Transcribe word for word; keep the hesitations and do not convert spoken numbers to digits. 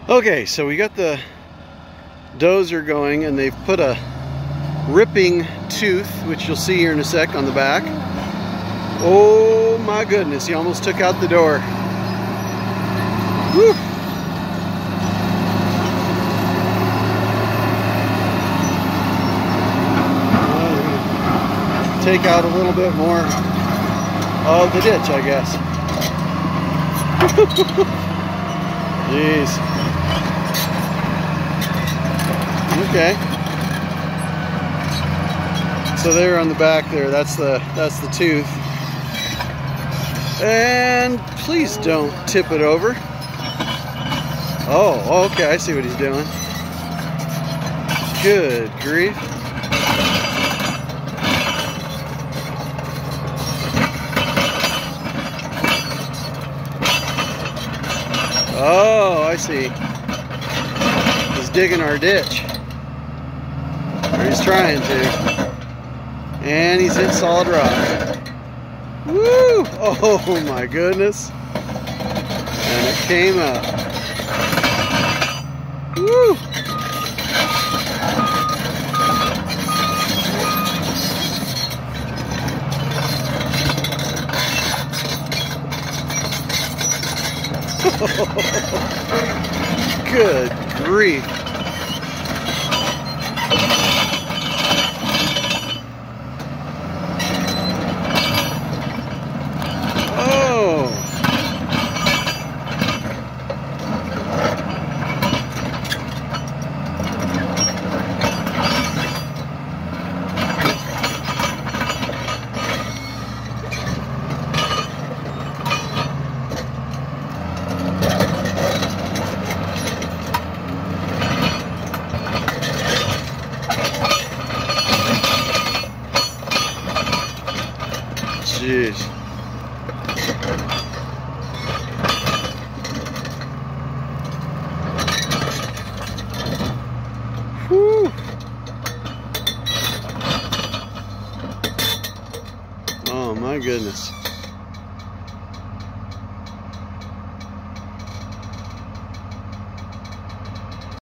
Okay, so we got the dozer going, and they've put a ripping tooth, which you'll see here in a sec, on the back. Oh my goodness, he almost took out the door. Whew. Take out a little bit more of the ditch, I guess. Jeez. Okay. So there on the back there, that's the that's the tooth. And please don't tip it over. Oh, okay, I see what he's doing. Good grief. Oh, I see. He's digging our ditch. Or he's trying to. And he's hit solid rock. Woo! Oh my goodness. And it came up. Woo! Good grief. Oh. Jeez. Whew. Oh my goodness.